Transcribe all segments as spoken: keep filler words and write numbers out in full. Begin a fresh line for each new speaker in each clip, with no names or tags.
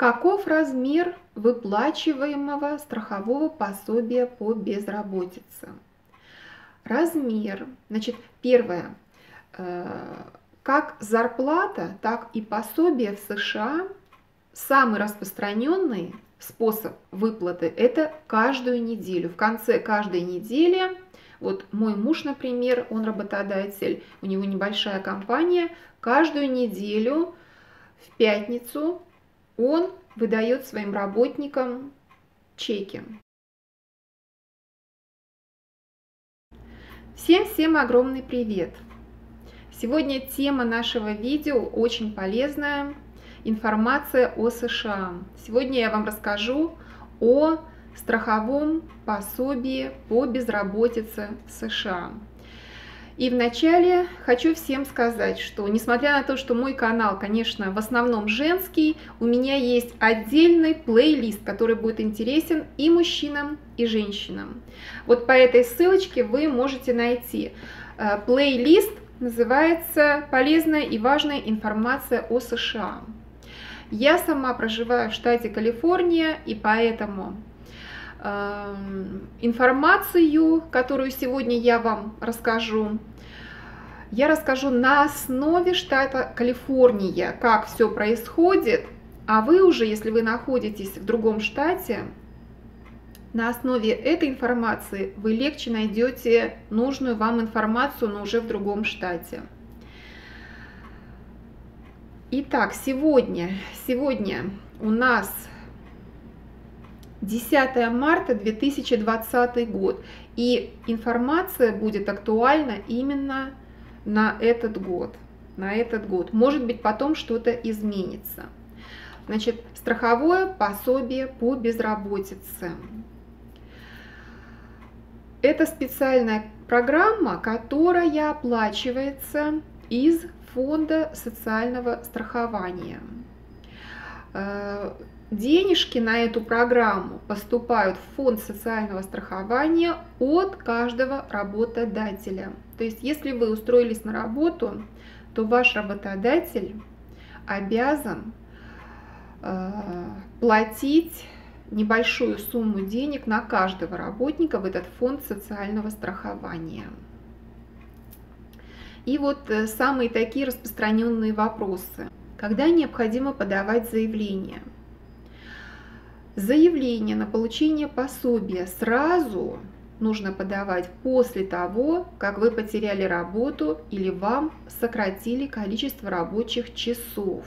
Каков размер выплачиваемого страхового пособия по безработице? Размер. Значит, первое. Как зарплата, так и пособие в США самый распространенный способ выплаты – это каждую неделю. В конце каждой недели, вот мой муж, например, он работодатель, у него небольшая компания, каждую неделю в пятницу он выдает своим работникам чеки. Всем-всем огромный привет! Сегодня тема нашего видео очень полезная. Информация о США. Сегодня я вам расскажу о страховом пособии по безработице в США. И вначале хочу всем сказать, что несмотря на то, что мой канал, конечно, в основном женский, у меня есть отдельный плейлист, который будет интересен и мужчинам, и женщинам. Вот по этой ссылочке вы можете найти плейлист, называется «Полезная и важная информация о США». Я сама проживаю в штате Калифорния, и поэтому э, информацию, которую сегодня я вам расскажу, я расскажу на основе штата Калифорния, как все происходит, а вы уже, если вы находитесь в другом штате, на основе этой информации вы легче найдете нужную вам информацию, но уже в другом штате. Итак, сегодня, сегодня у нас десятое марта две тысячи двадцатый год, и информация будет актуальна именно на этот год. На этот год. Может быть, потом что-то изменится. Значит, страховое пособие по безработице. Это специальная программа, которая оплачивается из Фонда социального страхования. Денежки на эту программу поступают в Фонд социального страхования от каждого работодателя. То есть, если вы устроились на работу, то ваш работодатель обязан платить небольшую сумму денег на каждого работника в этот фонд социального страхования. И вот самые такие распространенные вопросы. Когда необходимо подавать заявление? Заявление на получение пособия сразу нужно подавать после того, как вы потеряли работу или вам сократили количество рабочих часов.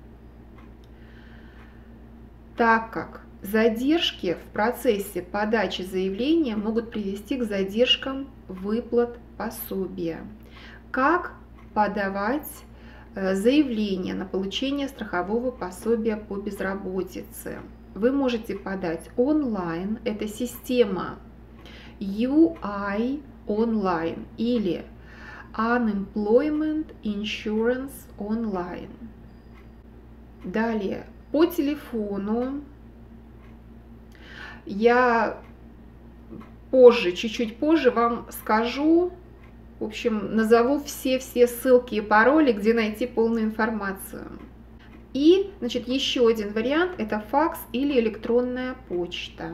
Так как задержки в процессе подачи заявления могут привести к задержкам выплат пособия. Как подавать заявление на получение страхового пособия по безработице? Вы можете подать онлайн, это система ю ай Online или Unemployment Insurance Online. Далее, по телефону. Я позже, чуть-чуть позже вам скажу, в общем, назову все-все ссылки и пароли, где найти полную информацию. И, значит, еще один вариант – это факс или электронная почта.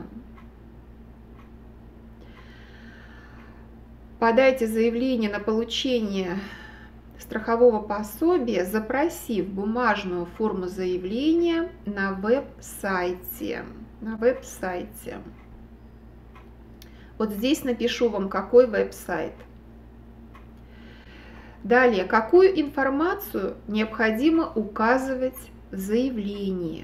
Подайте заявление на получение страхового пособия, запросив бумажную форму заявления на веб-сайте. На веб-сайте. Вот здесь напишу вам, какой веб-сайт. Далее, какую информацию необходимо указывать в заявлении?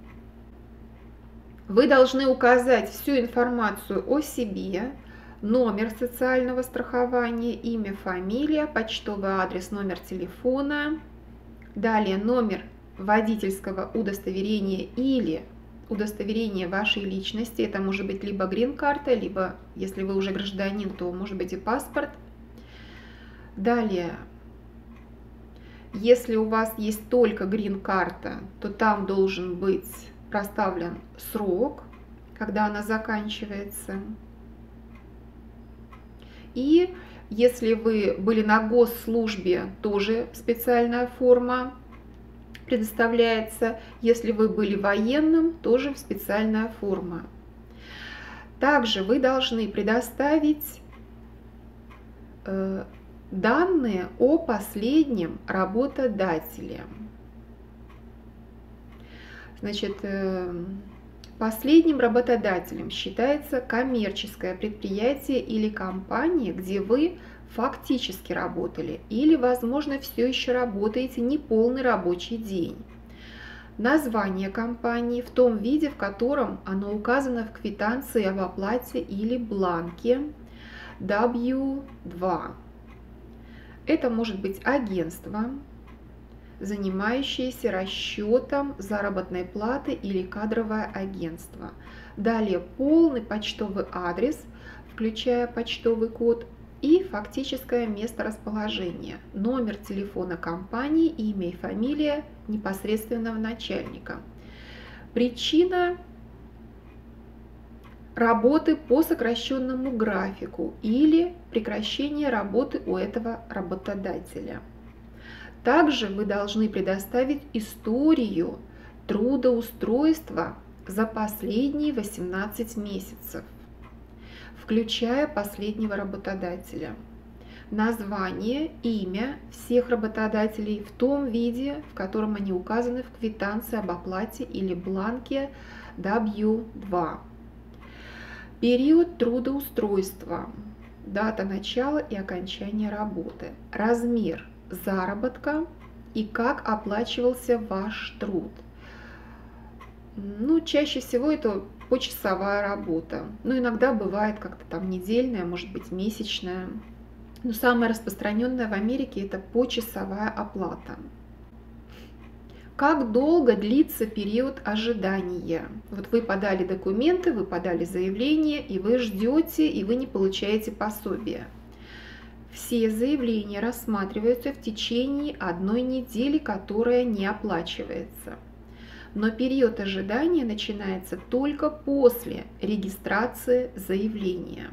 Вы должны указать всю информацию о себе, номер социального страхования, имя, фамилия, почтовый адрес, номер телефона. Далее, номер водительского удостоверения или удостоверение вашей личности. Это может быть либо грин-карта, либо, если вы уже гражданин, то может быть и паспорт. Далее, если у вас есть только грин-карта, то там должен быть проставлен срок, когда она заканчивается. И если вы были на госслужбе, тоже специальная форма предоставляется. Если вы были военным, тоже специальная форма. Также вы должны предоставить э, данные о последнем работодателе. Значит, э, последним работодателем считается коммерческое предприятие или компания, где вы фактически работали или, возможно, все еще работаете неполный рабочий день. Название компании в том виде, в котором оно указано в квитанции об оплате или бланке дабл ю два. Это может быть агентство, занимающееся расчетом заработной платы, или кадровое агентство. Далее полный почтовый адрес, включая почтовый код, и фактическое место расположения, номер телефона компании, имя и фамилия непосредственного начальника. Причина работы по сокращенному графику или прекращение работы у этого работодателя. Также вы должны предоставить историю трудоустройства за последние восемнадцать месяцев, включая последнего работодателя. Название, имя всех работодателей в том виде, в котором они указаны в квитанции об оплате или бланке дабл ю два. Период трудоустройства, дата начала и окончания работы, размер заработка и как оплачивался ваш труд. Ну, чаще всего это почасовая работа. Ну, иногда бывает как-то там недельная, может быть, месячная. Но самое распространенное в Америке это почасовая оплата. Как долго длится период ожидания? Вот вы подали документы, вы подали заявление, и вы ждете, и вы не получаете пособие. Все заявления рассматриваются в течение одной недели, которая не оплачивается. Но период ожидания начинается только после регистрации заявления.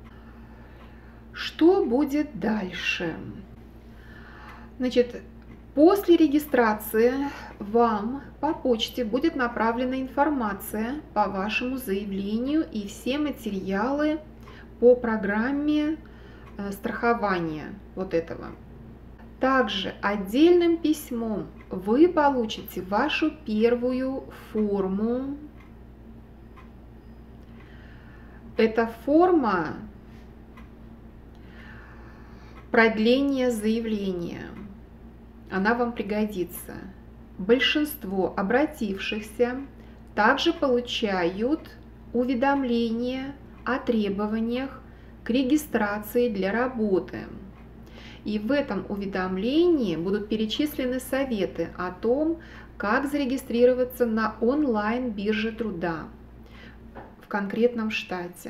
Что будет дальше? Значит, после регистрации вам по почте будет направлена информация по вашему заявлению и все материалы по программе страхования вот этого. Также отдельным письмом вы получите вашу первую форму. Это форма продления заявления. Она вам пригодится. Большинство обратившихся также получают уведомления о требованиях к регистрации для работы. И в этом уведомлении будут перечислены советы о том, как зарегистрироваться на онлайн-бирже труда в конкретном штате.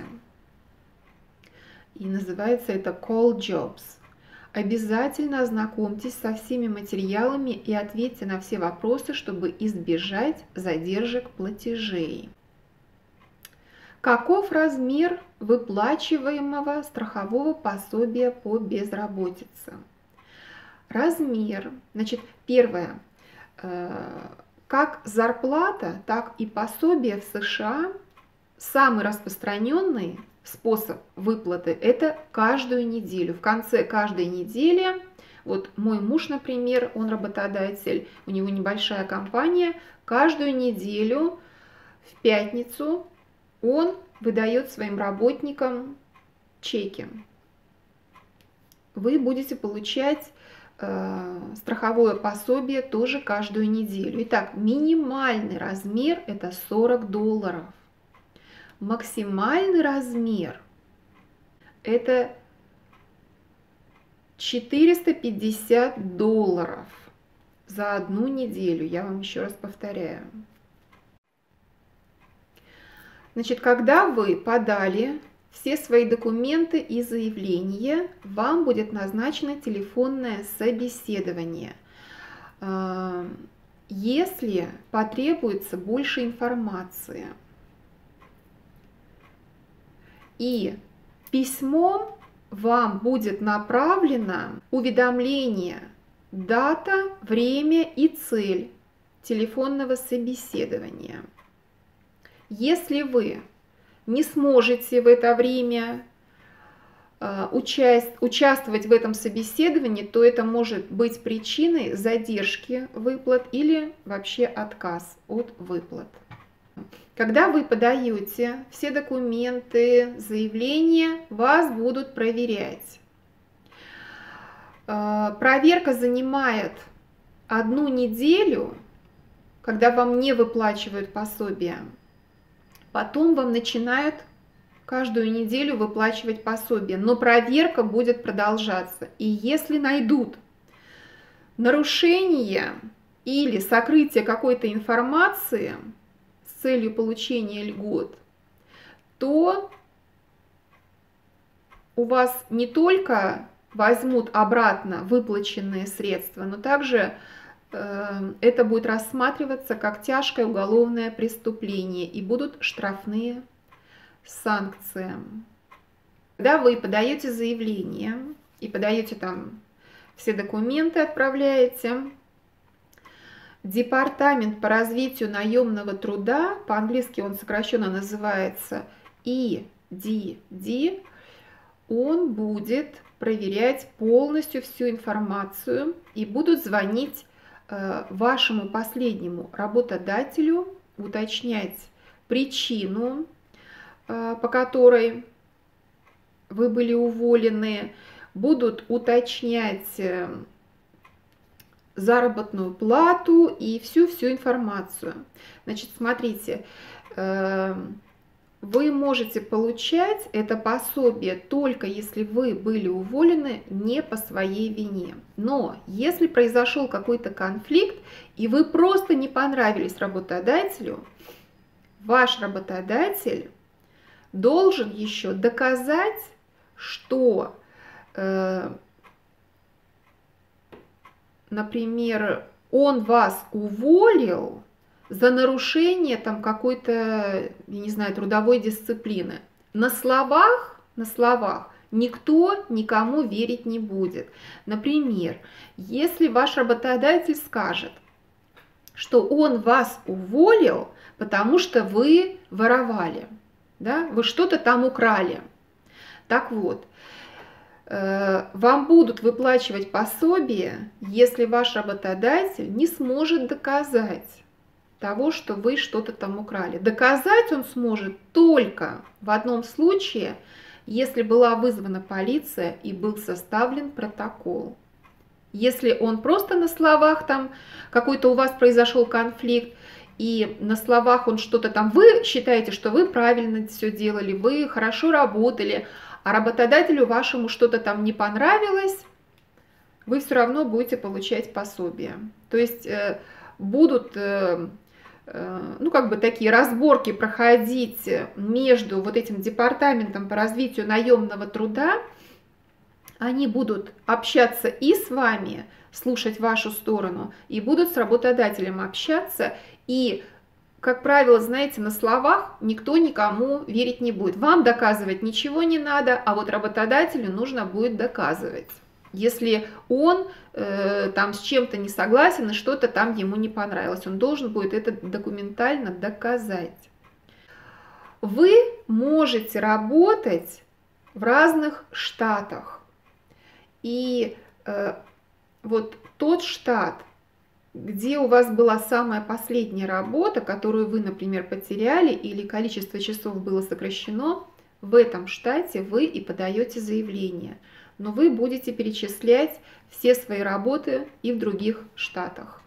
И называется это Call Jobs. Обязательно ознакомьтесь со всеми материалами и ответьте на все вопросы, чтобы избежать задержек платежей. Каков размер выплачиваемого страхового пособия по безработице? Размер, значит, первое, как зарплата, так и пособие в США, самый распространенный способ выплаты – это каждую неделю. В конце каждой недели, вот мой муж, например, он работодатель, у него небольшая компания, каждую неделю в пятницу он выдает своим работникам чеки. Вы будете получать э, страховое пособие тоже каждую неделю. Итак, минимальный размер – это сорок долларов. Максимальный размер – это четыреста пятьдесят долларов за одну неделю. Я вам еще раз повторяю. Значит, когда вы подали все свои документы и заявления, вам будет назначено телефонное собеседование. Если потребуется больше информации, и письмом вам будет направлено уведомление, дата, время и цель телефонного собеседования. Если вы не сможете в это время участь, участвовать в этом собеседовании, то это может быть причиной задержки выплат или вообще отказ от выплат. Когда вы подаете все документы, заявления, вас будут проверять. Проверка занимает одну неделю, когда вам не выплачивают пособие. Потом вам начинают каждую неделю выплачивать пособие, но проверка будет продолжаться. И если найдут нарушение или сокрытие какой-то информации с целью получения льгот, то у вас не только возьмут обратно выплаченные средства, но также э, это будет рассматриваться как тяжкое уголовное преступление и будут штрафные санкции. Когда вы подаете заявление и подаете там все документы, отправляете, Департамент по развитию наемного труда, по-английски он сокращенно называется и ди ди, он будет проверять полностью всю информацию и будут звонить э, вашему последнему работодателю, уточнять причину, э, по которой вы были уволены, будут уточнять э, заработную плату и всю-всю информацию. Значит, смотрите, э, вы можете получать это пособие только если вы были уволены не по своей вине. Но если произошел какой-то конфликт и вы просто не понравились работодателю, ваш работодатель должен еще доказать, что, э, например, он вас уволил за нарушение там какой-то, я не знаю, трудовой дисциплины. На словах, на словах никто никому верить не будет. Например, если ваш работодатель скажет, что он вас уволил, потому что вы воровали, да, вы что-то там украли. Так вот, вам будут выплачивать пособие, если ваш работодатель не сможет доказать того, что вы что-то там украли. Доказать он сможет только в одном случае, если была вызвана полиция и был составлен протокол. Если он просто на словах, там какой-то у вас произошел конфликт, и на словах он что-то там, вы считаете, что вы правильно все делали, вы хорошо работали, а работодателю вашему что-то там не понравилось, вы все равно будете получать пособие. То есть э, будут э, э, ну, как бы такие разборки проходить между вот этим департаментом по развитию наемного труда. Они будут общаться и с вами, слушать вашу сторону, и будут с работодателем общаться. И, как правило, знаете, на словах никто никому верить не будет. Вам доказывать ничего не надо, а вот работодателю нужно будет доказывать. Если он э, там с чем-то не согласен и что-то там ему не понравилось, он должен будет это документально доказать. Вы можете работать в разных штатах. И э, вот тот штат, где у вас была самая последняя работа, которую вы, например, потеряли, или количество часов было сокращено, в этом штате вы и подаете заявление. Но вы будете перечислять все свои работы и в других штатах.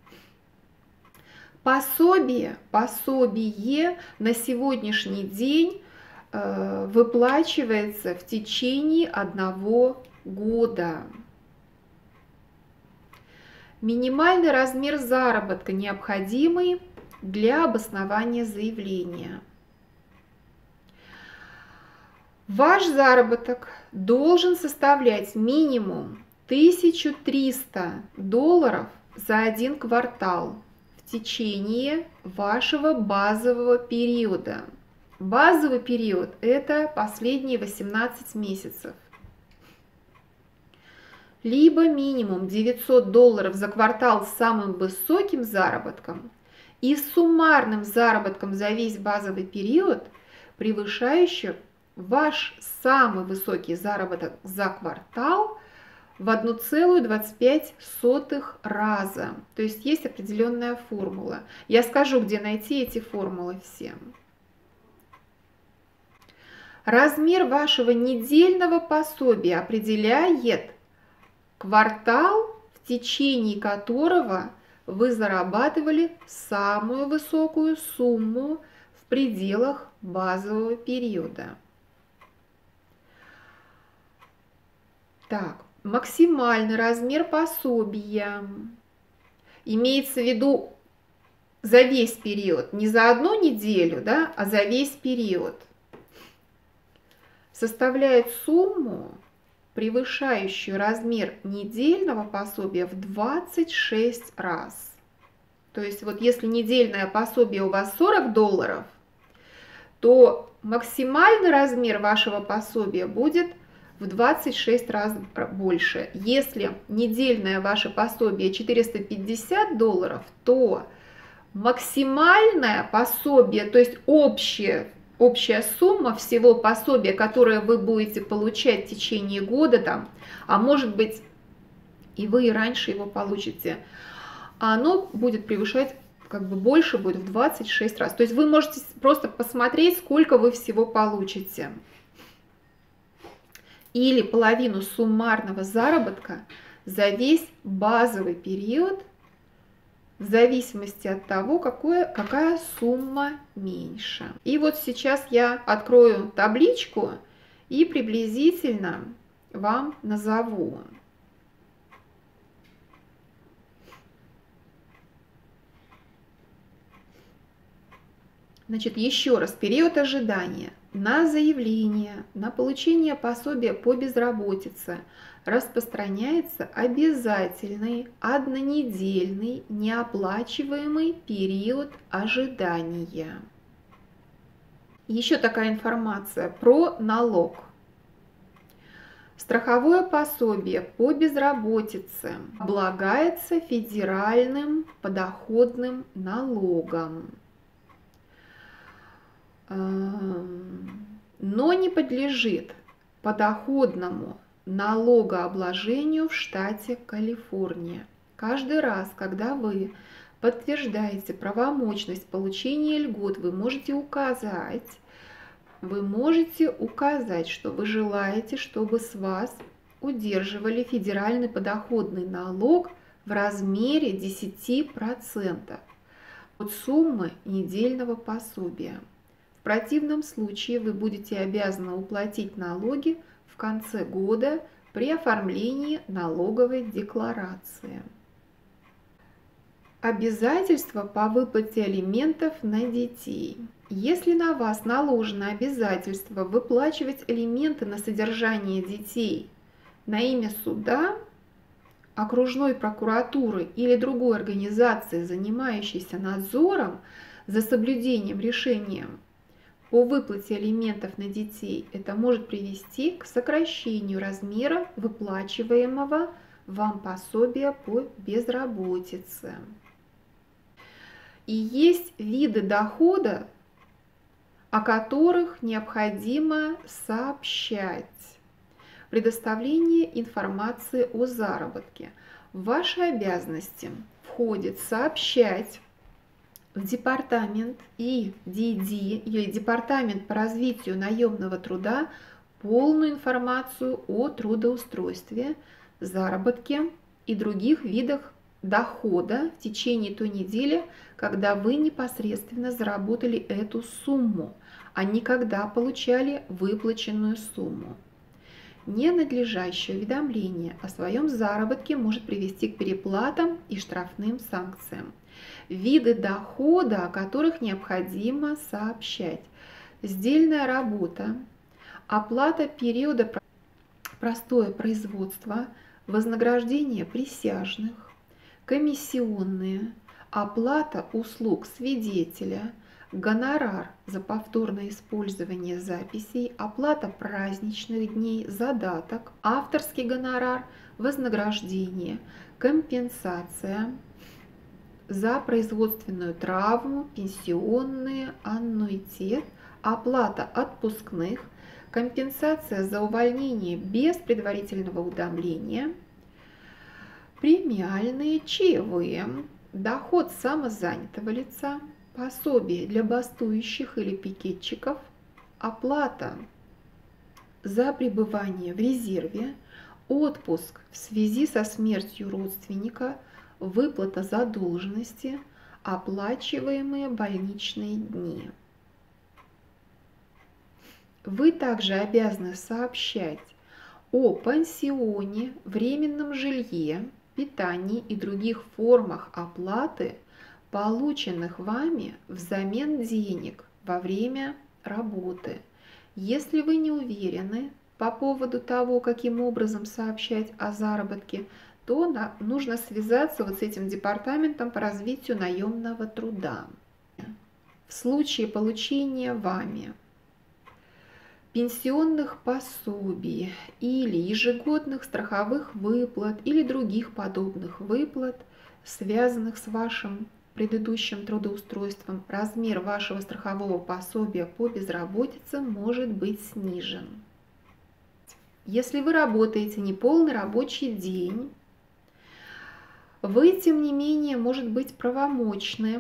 Пособие, пособие на сегодняшний день э, выплачивается в течение одного года. Минимальный размер заработка, необходимый для обоснования заявления. Ваш заработок должен составлять минимум тысячу триста долларов за один квартал в течение вашего базового периода. Базовый период – это последние восемнадцать месяцев. либо минимум девятьсот долларов за квартал с самым высоким заработком и суммарным заработком за весь базовый период, превышающим ваш самый высокий заработок за квартал в одна целая двадцать пять сотых раза. То есть есть определенная формула. Я скажу, где найти эти формулы все. Размер вашего недельного пособия определяет квартал, в течение которого вы зарабатывали самую высокую сумму в пределах базового периода. Так, максимальный размер пособия имеется в виду за весь период, не за одну неделю, да, а за весь период. Составляет сумму, превышающую размер недельного пособия в двадцать шесть раз. То есть вот если недельное пособие у вас сорок долларов, то максимальный размер вашего пособия будет в двадцать шесть раз больше. Если недельное ваше пособие четыреста пятьдесят долларов, то максимальное пособие, то есть общее Общая сумма всего пособия, которое вы будете получать в течение года, там, а может быть и вы и раньше его получите, оно будет превышать, как бы больше будет в двадцать шесть раз. То есть вы можете просто посмотреть, сколько вы всего получите. Или половину суммарного заработка за весь базовый период, в зависимости от того, какое, какая сумма меньше. И вот сейчас я открою табличку и приблизительно вам назову. Значит, еще раз, период ожидания. На заявление на получение пособия по безработице распространяется обязательный однонедельный неоплачиваемый период ожидания. Еще такая информация про налог. Страховое пособие по безработице облагается федеральным подоходным налогом, но не подлежит подоходному налогообложению в штате Калифорния. Каждый раз, когда вы подтверждаете правомочность получения льгот, вы можете указать, вы можете указать, что вы желаете, чтобы с вас удерживали федеральный подоходный налог в размере десяти процентов от суммы недельного пособия. В противном случае вы будете обязаны уплатить налоги в конце года при оформлении налоговой декларации. Обязательства по выплате алиментов на детей. Если на вас наложено обязательство выплачивать алименты на содержание детей на имя суда, окружной прокуратуры или другой организации, занимающейся надзором за соблюдением решения по выплате алиментов на детей, это может привести к сокращению размера выплачиваемого вам пособия по безработице. И есть виды дохода, о которых необходимо сообщать. Предоставление информации о заработке. В ваши обязанности входит сообщать в департамент и ди ди или департамент по развитию наемного труда полную информацию о трудоустройстве, заработке и других видах дохода в течение той недели, когда вы непосредственно заработали эту сумму, а не когда получали выплаченную сумму. Ненадлежащее уведомление о своем заработке может привести к переплатам и штрафным санкциям. Виды дохода, о которых необходимо сообщать. Сдельная работа, оплата периода простое производство, вознаграждение присяжных, комиссионные, оплата услуг свидетеля, гонорар за повторное использование записей, оплата праздничных дней, задаток, авторский гонорар, вознаграждение, компенсация за производственную травму, пенсионные, аннуитет, оплата отпускных, компенсация за увольнение без предварительного уведомления, премиальные, чаевые, доход самозанятого лица, пособие для бастующих или пикетчиков, оплата за пребывание в резерве, отпуск в связи со смертью родственника, выплата задолженности, оплачиваемые больничные дни. Вы также обязаны сообщать о пансионе, временном жилье, питании и других формах оплаты, полученных вами взамен денег во время работы. Если вы не уверены по поводу того, каким образом сообщать о заработке, то нужно связаться вот с этим департаментом по развитию наемного труда. В случае получения вами пенсионных пособий или ежегодных страховых выплат или других подобных выплат, связанных с вашим предыдущим трудоустройством, размер вашего страхового пособия по безработице может быть снижен. Если вы работаете неполный рабочий день, вы, тем не менее, может быть, правомочны.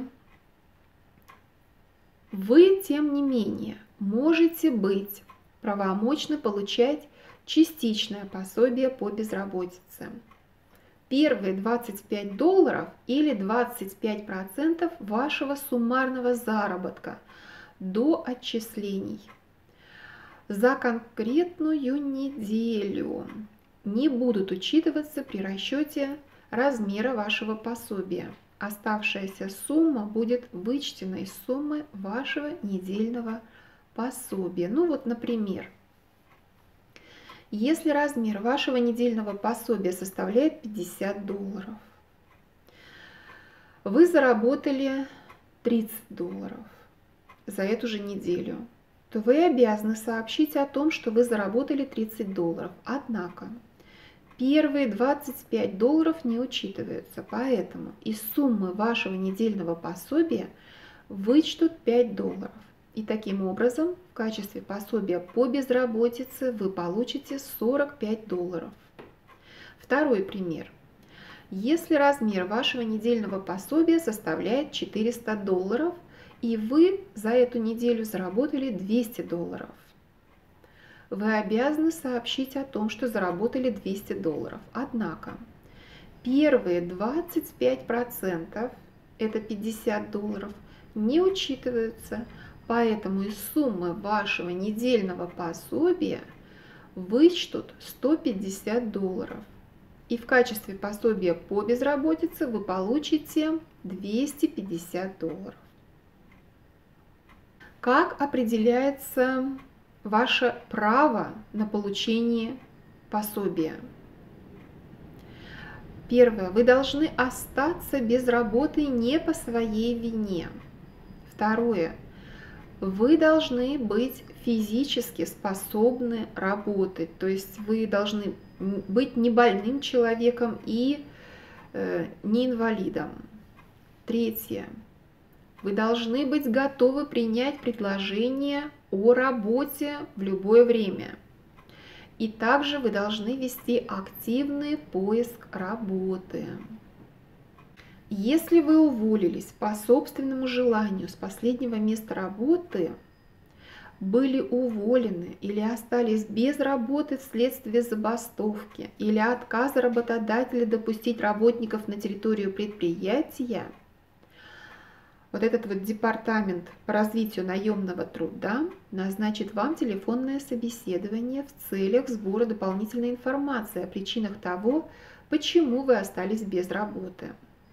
Вы, тем не менее, можете быть правомочны получать частичное пособие по безработице. Первые двадцать пять долларов или двадцать пять процентов вашего суммарного заработка до отчислений за конкретную неделю не будут учитываться при расчете размера вашего пособия. Оставшаяся сумма будет вычтена из суммы вашего недельного пособия. Ну вот, например, если размер вашего недельного пособия составляет пятьдесят долларов, вы заработали тридцать долларов за эту же неделю, то вы обязаны сообщить о том, что вы заработали тридцать долларов. Однако первые двадцать пять долларов не учитываются, поэтому из суммы вашего недельного пособия вычтут пять долларов. И таким образом в качестве пособия по безработице вы получите сорок пять долларов. Второй пример. Если размер вашего недельного пособия составляет четыреста долларов, и вы за эту неделю заработали двести долларов, вы обязаны сообщить о том, что заработали двести долларов. Однако первые двадцать пять процентов, это пятьдесят долларов, не учитываются, поэтому из суммы вашего недельного пособия вычтут сто пятьдесят долларов. И в качестве пособия по безработице вы получите двести пятьдесят долларов. Как определяется ваше право на получение пособия? Первое. Вы должны остаться без работы не по своей вине. Второе. Вы должны быть физически способны работать, то есть вы должны быть не больным человеком и э, не инвалидом. Третье. Вы должны быть готовы принять предложение о работе в любое время. И также вы должны вести активный поиск работы. Если вы уволились по собственному желанию с последнего места работы, были уволены или остались без работы вследствие забастовки или отказа работодателя допустить работников на территорию предприятия, вот этот вот департамент по развитию наемного труда назначит вам телефонное собеседование в целях сбора дополнительной информации о причинах того, почему вы остались без работы.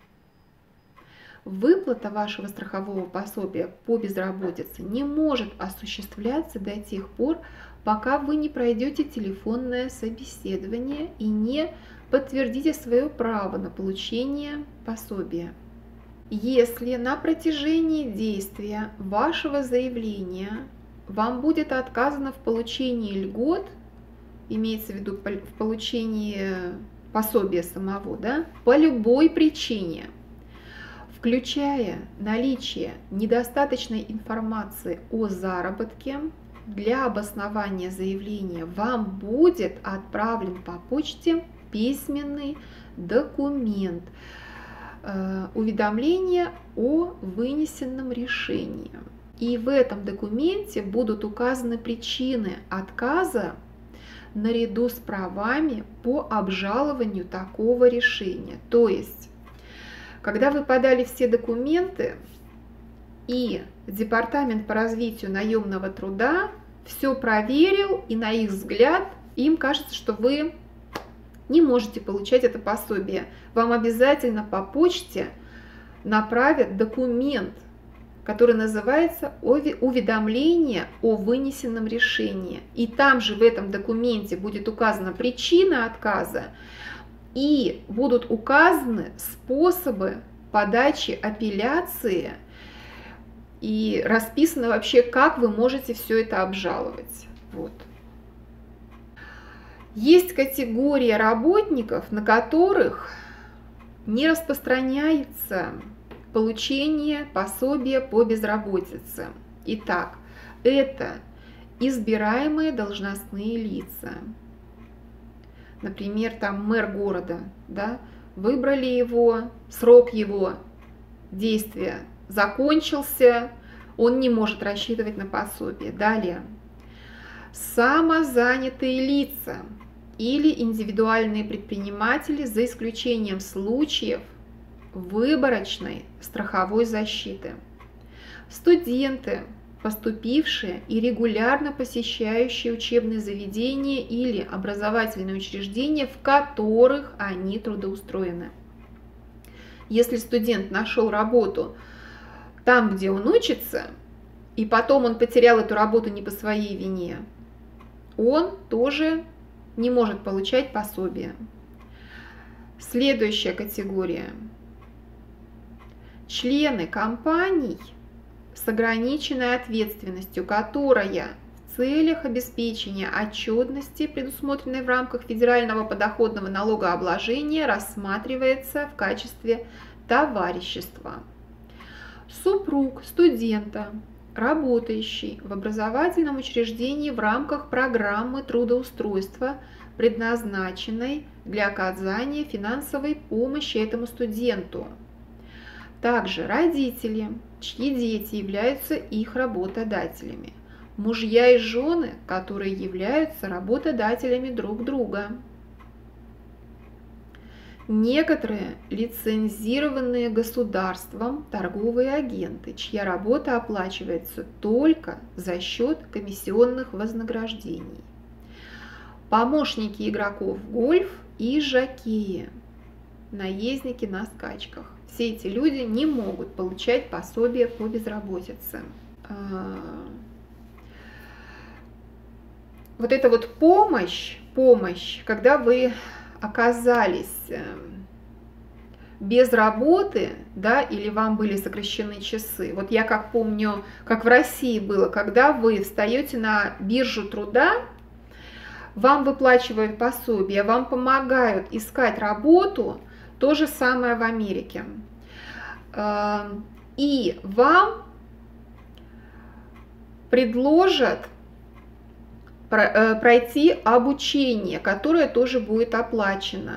Выплата вашего страхового пособия по безработице не может осуществляться до тех пор, пока вы не пройдете телефонное собеседование и не подтвердите свое право на получение пособия. если на протяжении действия вашего заявления вам будет отказано в получении льгот, имеется в виду в получении пособия самого, да, по любой причине, включая наличие недостаточной информации о заработке, для обоснования заявления вам будет отправлен по почте письменный документ, э, уведомление о вынесенном решении. И в этом документе будут указаны причины отказа наряду с правами по обжалованию такого решения. То есть, когда вы подали все документы, и Департамент по развитию наемного труда все проверил, и на их взгляд им кажется, что вы не можете получать это пособие, вам обязательно по почте направят документ, который называется уведомление о вынесенном решении. И там же в этом документе будет указана причина отказа и будут указаны способы подачи апелляции и расписано вообще, как вы можете все это обжаловать. Вот. Есть категория работников, на которых не распространяется получение пособия по безработице. Итак, это избираемые должностные лица. Например, там мэр города, да, выбрали его, срок его действия закончился, он не может рассчитывать на пособие. Далее. Самозанятые лица или индивидуальные предприниматели, за исключением случаев выборочной страховой защиты. Студенты, поступившие и регулярно посещающие учебные заведения или образовательные учреждения, в которых они трудоустроены. Если студент нашел работу там, где он учится, и потом он потерял эту работу не по своей вине, он тоже не может получать пособие. Следующая категория. Члены компаний с ограниченной ответственностью, которая в целях обеспечения отчетности, предусмотренной в рамках федерального подоходного налогообложения, рассматривается в качестве товарищества. Супруг студента, работающий в образовательном учреждении в рамках программы трудоустройства, предназначенной для оказания финансовой помощи этому студенту. Также родители, чьи дети являются их работодателями. Мужья и жены, которые являются работодателями друг друга. Некоторые лицензированные государством торговые агенты, чья работа оплачивается только за счет комиссионных вознаграждений. Помощники игроков в гольф и жокеи, наездники на скачках. Все эти люди не могут получать пособие по безработице. Вот эта вот помощь, помощь, когда вы оказались без работы, да, или вам были сокращены часы. Вот я как помню, как в России было, когда вы встаете на биржу труда, вам выплачивают пособие, вам помогают искать работу, то же самое в Америке. И вам предложат пройти обучение, которое тоже будет оплачено.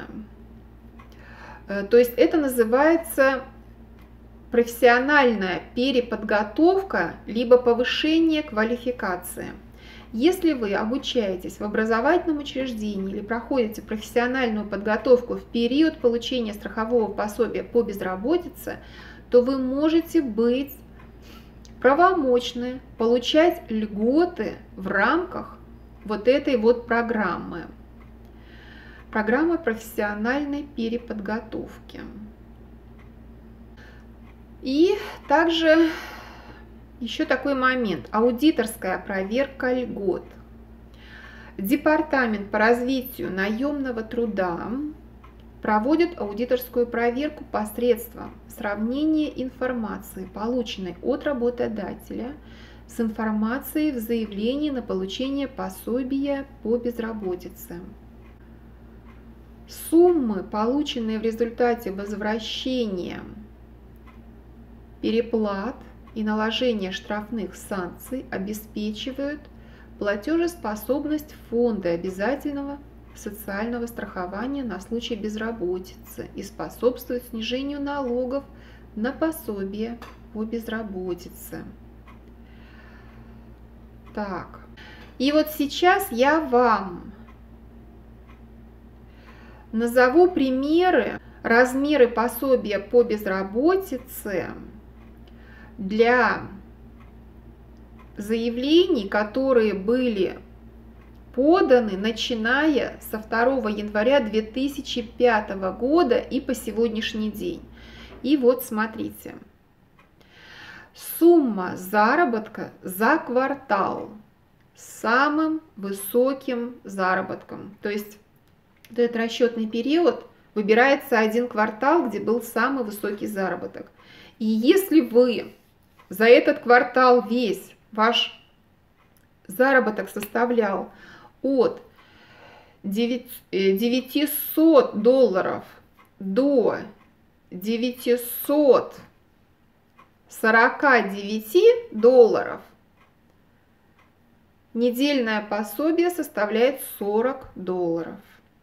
То есть это называется профессиональная переподготовка либо повышение квалификации. Если вы обучаетесь в образовательном учреждении или проходите профессиональную подготовку в период получения страхового пособия по безработице, то вы можете быть правомочны получать льготы в рамках вот этой вот программы. Программа профессиональной переподготовки. И также еще такой момент. Аудиторская проверка льгот. Департамент по развитию наемного труда проводят аудиторскую проверку посредством сравнения информации, полученной от работодателя, с информацией в заявлении на получение пособия по безработице. Суммы, полученные в результате возвращения переплат и наложения штрафных санкций, обеспечивают платежеспособность фонда обязательного социального страхования на случай безработицы и способствуют снижению налогов на пособие по безработице. Так, и вот сейчас я вам назову примеры, размеры пособия по безработице для заявлений, которые были поданы, начиная со второго января две тысячи пятого года и по сегодняшний день. И вот смотрите. Сумма заработка за квартал с самым высоким заработком. То есть в этот расчетный период выбирается один квартал, где был самый высокий заработок. И если вы за этот квартал весь ваш заработок составлял от девятисот долларов до девятисот сорока девяти долларов, недельное пособие составляет сорок долларов.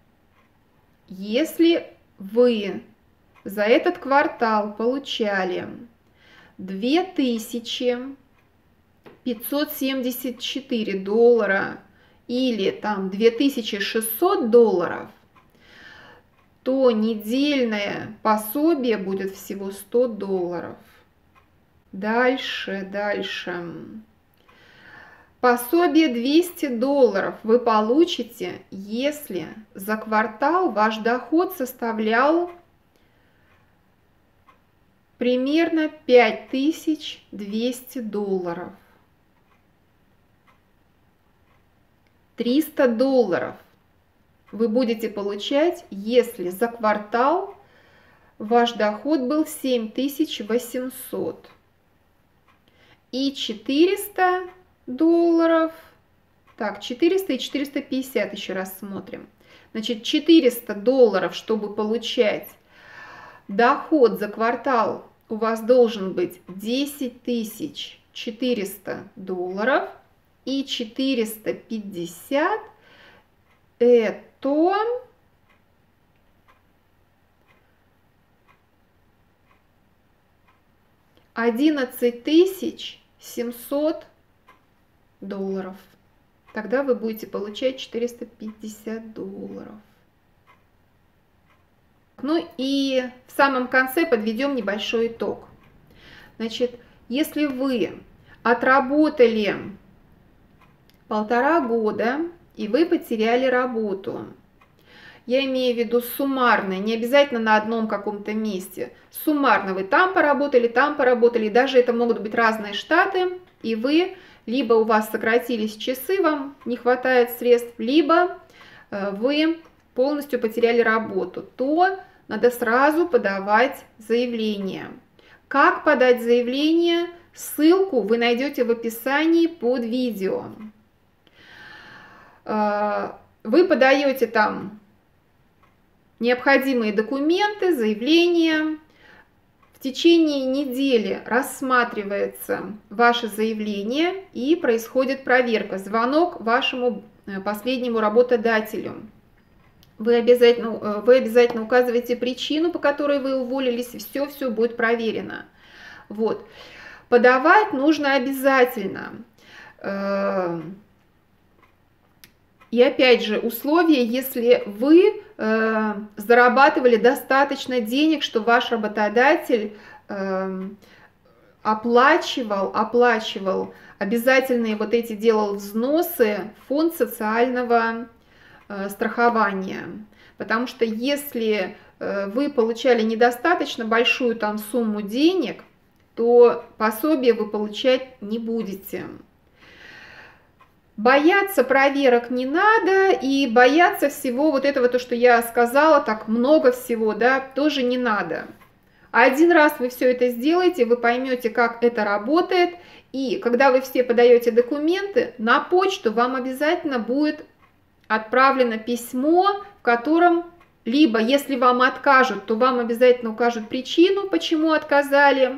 Если вы за этот квартал получали две тысячи пятьсот семьдесят четыре доллара или там две тысячи шестьсот долларов, то недельное пособие будет всего сто долларов. Дальше, дальше. Пособие двести долларов вы получите, если за квартал ваш доход составлял примерно пять тысяч двести долларов. триста долларов вы будете получать, если за квартал ваш доход был семь тысяч восемьсот. И четыреста долларов, так, четыреста и четыреста пятьдесят еще раз смотрим. Значит, четыреста долларов, чтобы получать доход за квартал, у вас должен быть десять тысяч четыреста долларов. И четыреста пятьдесят это одиннадцать тысяч семьсот долларов. Тогда вы будете получать четыреста пятьдесят долларов. Ну и в самом конце подведем небольшой итог. Значит, если вы отработали полтора года и вы потеряли работу, я имею в виду суммарно, не обязательно на одном каком-то месте, суммарно вы там поработали, там поработали, даже это могут быть разные штаты, и вы, либо у вас сократились часы, вам не хватает средств, либо вы полностью потеряли работу, то надо сразу подавать заявление. Как подать заявление? Ссылку вы найдете в описании под видео. Вы подаете там необходимые документы, заявление. В течение недели рассматривается ваше заявление и происходит проверка, звонок вашему последнему работодателю. Вы обязательно, вы обязательно указываете причину, по которой вы уволились, и все-все будет проверено. Вот. Подавать нужно обязательно. И опять же, условие, если вы э, зарабатывали достаточно денег, что ваш работодатель э, оплачивал, оплачивал обязательные вот эти, делал взносы в фонд социального э, страхования. Потому что если э, вы получали недостаточно большую там сумму денег, то пособие вы получать не будете. бояться проверок не надо, и бояться всего вот этого, то, что я сказала, так много всего, да, тоже не надо. Один раз вы все это сделаете, вы поймете, как это работает, и когда вы все подаете документы, на почту вам обязательно будет отправлено письмо, в котором либо, если вам откажут, то вам обязательно укажут причину, почему отказали.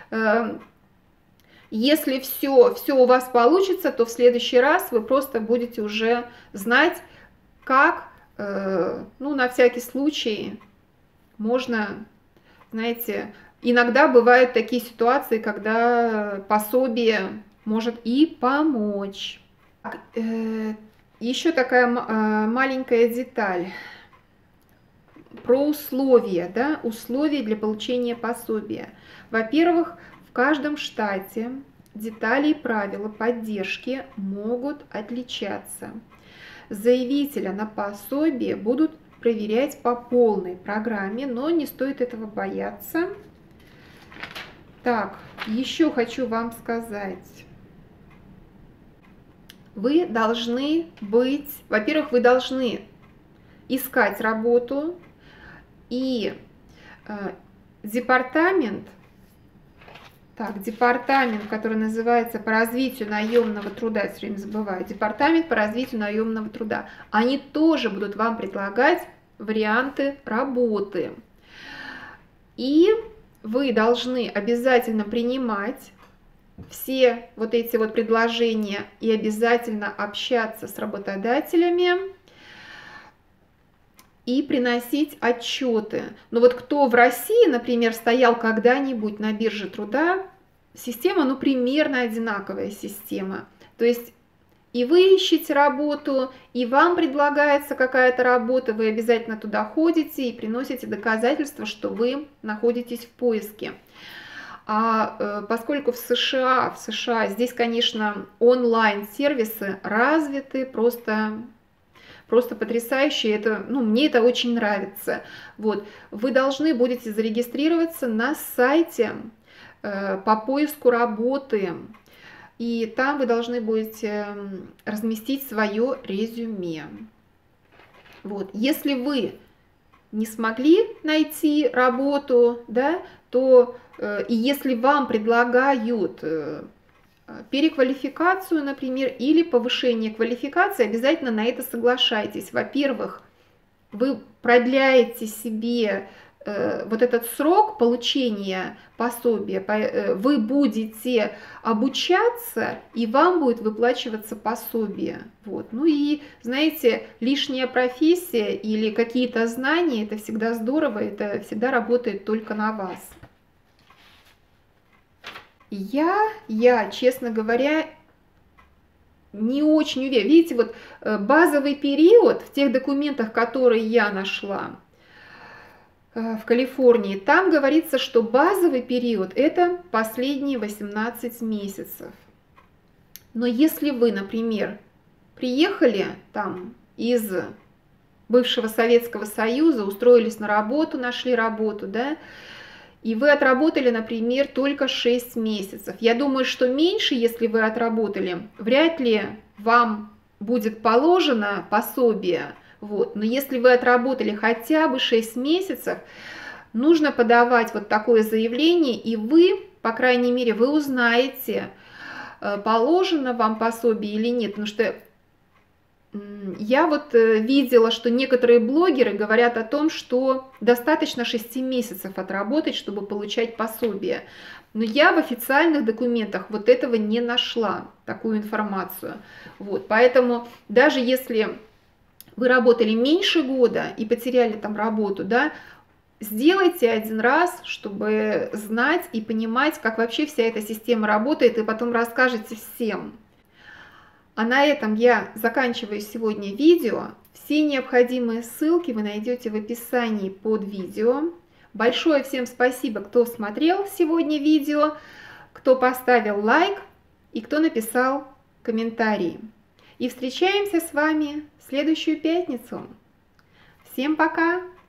Если все, все у вас получится, то в следующий раз вы просто будете уже знать, как, ну, на всякий случай можно, знаете, иногда бывают такие ситуации, когда пособие может и помочь. Еще такая маленькая деталь про условия, да, условия для получения пособия. Во-первых, в каждом штате детали и правила поддержки могут отличаться. Заявителя на пособие будут проверять по полной программе, но не стоит этого бояться. Так, еще хочу вам сказать. Вы должны быть, во-первых, вы должны искать работу, и э, департамент, так, департамент, который называется по развитию наемного труда, я все время забываю, департамент по развитию наемного труда, они тоже будут вам предлагать варианты работы. И вы должны обязательно принимать все вот эти вот предложения и обязательно общаться с работодателями и приносить отчеты. Но вот кто в России, например, стоял когда-нибудь на бирже труда, система, ну, примерно одинаковая система. То есть и вы ищете работу, и вам предлагается какая-то работа, вы обязательно туда ходите и приносите доказательства, что вы находитесь в поиске. А э, поскольку в США, в США здесь, конечно, онлайн-сервисы развиты, просто, просто потрясающие. Это, ну, мне это очень нравится. Вот. Вы должны будете зарегистрироваться на сайте э, по поиску работы. И там вы должны будете разместить свое резюме. Вот. Если вы не смогли найти работу, да, то э, и если вам предлагают э, переквалификацию, например, или повышение квалификации, обязательно на это соглашайтесь. Во-первых, вы продляете себе э, вот этот срок получения пособия, э, вы будете обучаться, и вам будет выплачиваться пособие. Вот. Ну и, знаете, лишняя профессия или какие-то знания, это всегда здорово, это всегда работает только на вас. Я, я, честно говоря, не очень уверена. Видите, вот базовый период в тех документах, которые я нашла в Калифорнии, там говорится, что базовый период – это последние восемнадцать месяцев. Но если вы, например, приехали там из бывшего Советского Союза, устроились на работу, нашли работу, да, и вы отработали, например, только шесть месяцев. Я думаю, что меньше, если вы отработали, вряд ли вам будет положено пособие. Вот. Но если вы отработали хотя бы шесть месяцев, нужно подавать вот такое заявление, и вы, по крайней мере, вы узнаете, положено вам пособие или нет. Потому что я вот видела, что некоторые блогеры говорят о том, что достаточно шести месяцев отработать, чтобы получать пособие. Но я в официальных документах вот этого не нашла, такую информацию. Вот, поэтому даже если вы работали меньше года и потеряли там работу, да, сделайте один раз, чтобы знать и понимать, как вообще вся эта система работает, и потом расскажете всем. А на этом я заканчиваю сегодня видео. Все необходимые ссылки вы найдете в описании под видео. Большое всем спасибо, кто смотрел сегодня видео, кто поставил лайк и кто написал комментарий. И встречаемся с вами в следующую пятницу. Всем пока!